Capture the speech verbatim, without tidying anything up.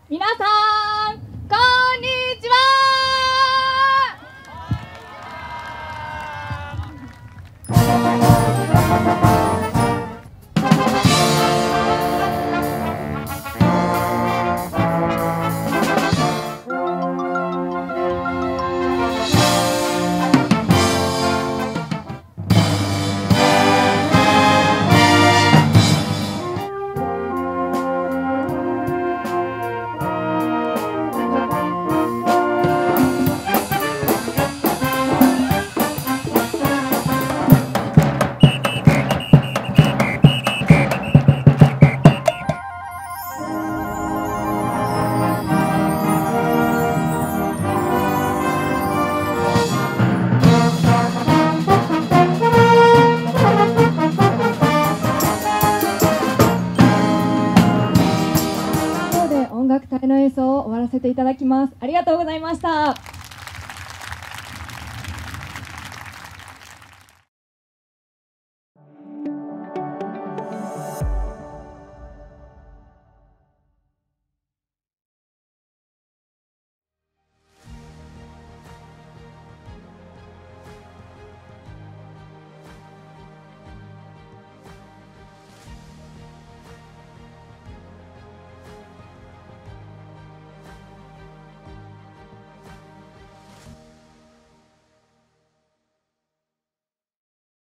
皆さんこんにちは。音楽隊の演奏を終わらせていただきます。ありがとうございました。